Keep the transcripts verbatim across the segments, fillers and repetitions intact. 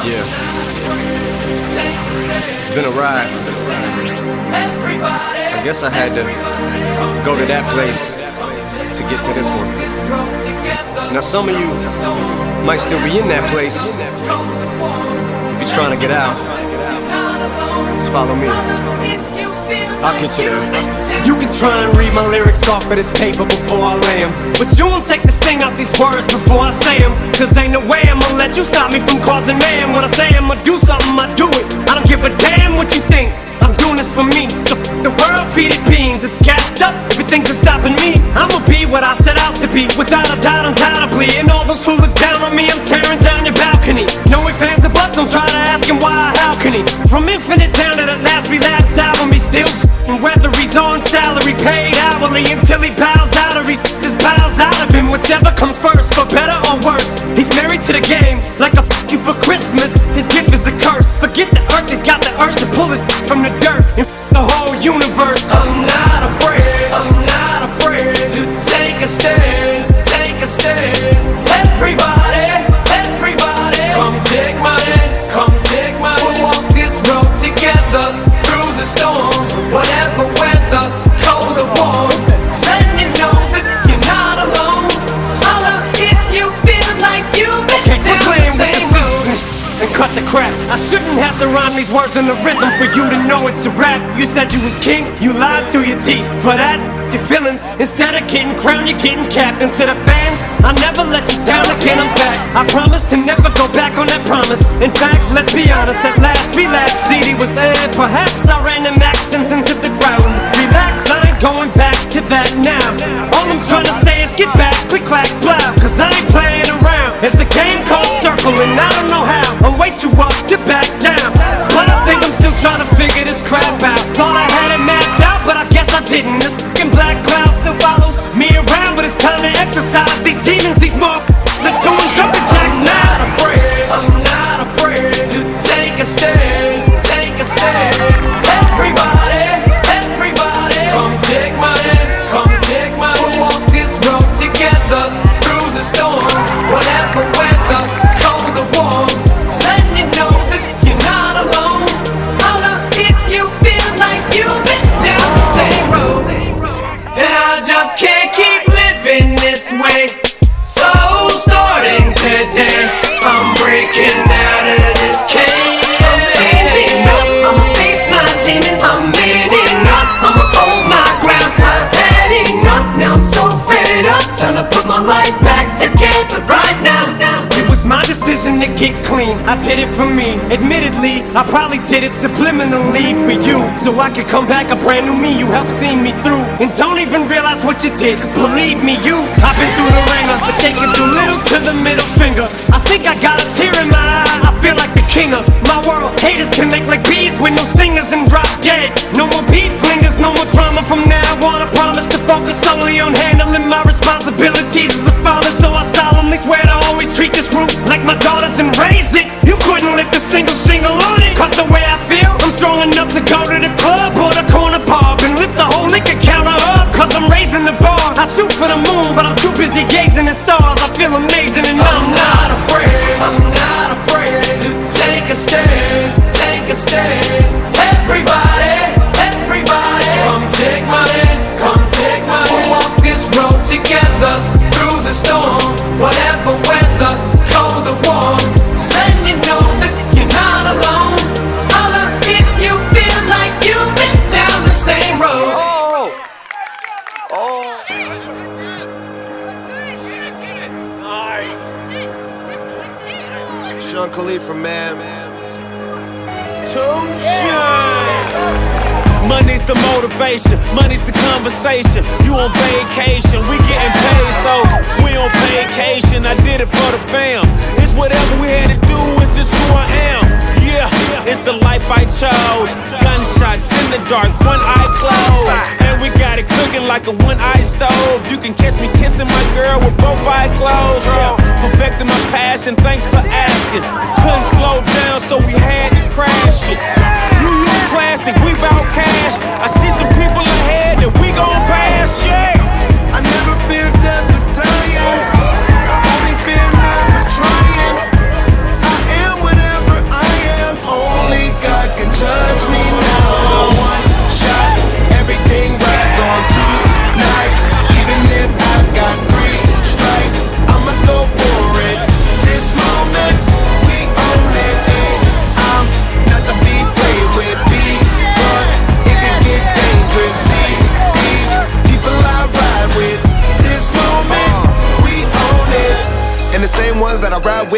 Yeah. It's been a ride. I guess I had to go to that place to get to this one. Now some of you might still be in that place. If you're trying to get out, just follow me. I'll get you there. You can try and read my lyrics off of this paper before I lay them, but you won't take the sting out these words before I say them. Cause ain't no way I'ma let you stop me from causing mayhem. When I say I'ma do something, I do it. I don't give a damn what you think. I'm doing this for me, so f the world, feed it beans. It's gassed up, everything's just stopping me. I'ma be what I set out to be, without a doubt, undoubtedly. And all those who look down on me, I'm tearing down your balcony. No ifs, ands, or buts, don't try to ask him why or how can he. From Infinite down to the last relapse album, he still s***ing. Whether he's on salary, paid hourly, until he bows out or he just bows out of him. Whichever comes first, for better or worse. He's married to the game, like a f*** you for Christmas. His gift is a curse. Forget the earth, he's got the urge to pull his from the dirt and f*** the whole universe. I'm not afraid, I'm not afraid to take a stand, take a stand. Everybody, everybody, come take my hand, come take my hand. We'll walk this road together through the storm, whatever weather, cold or warm. Letting you know that you're not alone. Holla if you feel like you've been okay, down the same road. And cut the crap. I shouldn't have to rhyme these words in the rhythm for you to know it's a rap. You said you was king, you lied through your teeth. For that, your feelings, instead of getting crowned, you're getting capped. And to the fans, I never let you down, again I'm back. I promise to never go back on that promise. In fact, let's be honest, at last relax. C D was aired, perhaps I ran them accents into the ground. Relax, I ain't going back to that now. All I'm trying to say is get back, click, clack, blah. Cause I ain't playing around. It's a game called Circle and I don't know how. I'm way too up to back down, but I think I'm still trying to figure this crap out. Thought I had it mapped out, but I guess I didn't. This f***ing black cloud still follows me around, but it's time to exercise these demons, these motherfuckers are doing jumping jacks now. I'm not afraid, I'm not afraid to take a stand, take a stand. Everybody, everybody, come take my hand, come take my hand. We'll walk this road together through the storm, whatever weather, cold or warm. Letting you know that you're not alone. Holla if you feel like you've been down the same road. And I just can't keep living this way. So starting today, I'm breaking out of this cage. I'm standing up, I'ma face my demons. I'm manning up, I'ma hold my ground. I've had enough, now I'm so fed up. Time to put my life back together right now. It was my decision to get clean, I did it for me. Admittedly, I probably did it subliminally for you, so I could come back a brand new me. You helped see me through, and don't even realize what you did. Cause believe me, you, I've been through the ringer, but taking too little to the middle finger. I think I got a tear in my eye, I feel like the king of my world. Haters can make like bees with no stingers and drop dead. No more beef flingers, no more drama from now on. I promise to focus solely on handling my responsibilities as a father. So I solemnly swear to always treat this roof like my daughters and raise it. You couldn't lift a single shingle on it. Cause the way I feel, I'm strong enough to go to the club or the corner pub and lift the whole liquor counter up. Cause I'm raising the bar. I shoot for the moon, but I'm too busy gazing at stars. I feel amazing and I'm not afraid, I'm not afraid to take a stand, take a stand. Everybody, everybody, come take my hand, come take my hand. We'll walk this road together through the storm, whatever weather, cold or warm. Just letting you know that you're not alone. Holla if you feel like you've been down the same road. Oh, oh. Sean Khalifa, man. Two Money's the motivation, money's the conversation. You on vacation, we getting paid, so we on vacation. I did it for the fam. It's whatever we had to do, it's just who I am. Yeah, it's the life I chose. Gunshots in the dark, one eye closed, and we got it cooking like a one-eye stove. You can catch me kissing my girl with both eyes closed. Yeah, perfecting my passion, thanks for asking. Couldn't slow down, so we had to crash it. You use plastic, we bout cash. I see some people ahead that we gon' pass, yeah. I never fear death or dying. I only fear never trying. I am whatever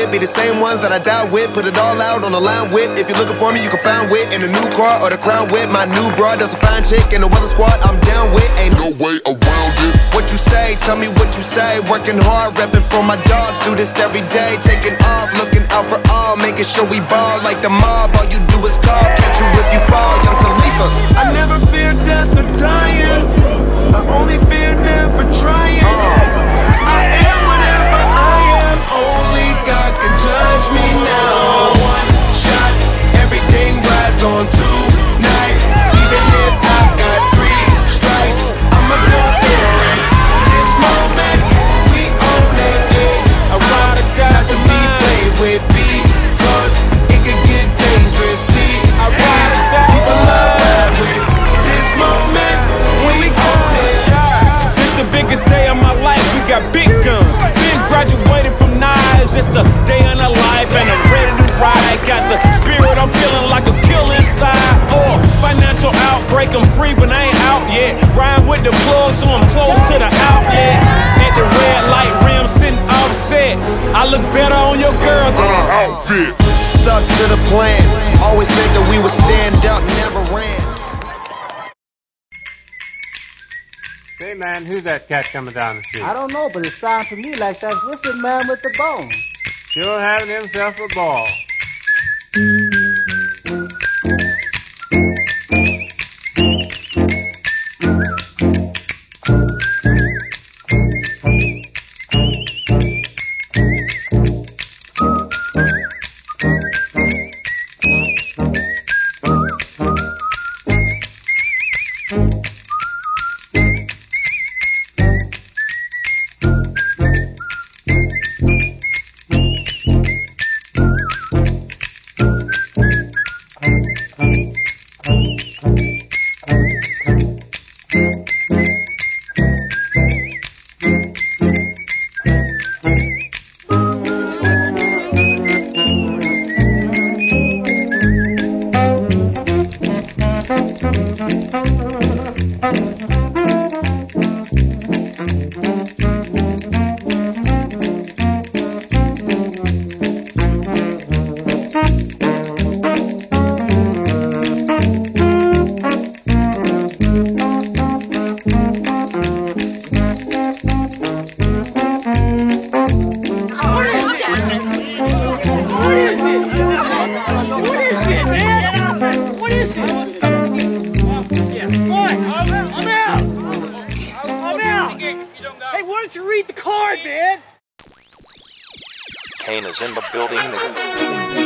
with be the same ones that I died with. Put it all out on the line with. If you're looking for me, you can find wit in a new car or the crown with. My new broad does a fine chick in the weather squad. I'm down with, ain't no way around it. What you say? Tell me what you say. Working hard, repping for my dogs. Do this every day. Taking off, looking out for all, making sure we ball like the mob. All you do is call, catch you if you fall. Young Khalifa. I never fear death or dying. I only fear never trying. I am whatever I am. Only God can judge me now. One shot, everything rides on tonight. Even if I've got three strikes, I'ma go for it. This moment, we own it. I ride or die to be played with because it could get dangerous. See, I rise or die people love with this moment, we own it. This the biggest day of my life. We got big guns. Been graduated from knives. It's the day in the life and I'm ready to ride. Got the spirit, I'm feeling like a kill inside. Or financial outbreak, I'm free but I ain't out yet. Ride with the plug so I'm close to the outlet. At the red light rim sitting offset. I look better on your girl than her outfit. Stuck to the plan. Always said that we would stand up, never ran. Hey man, who's that cat coming down the street? I don't know, but it sounds to me like that's Wicked Man with the bone. Sure having himself a ball. Kane is in the building.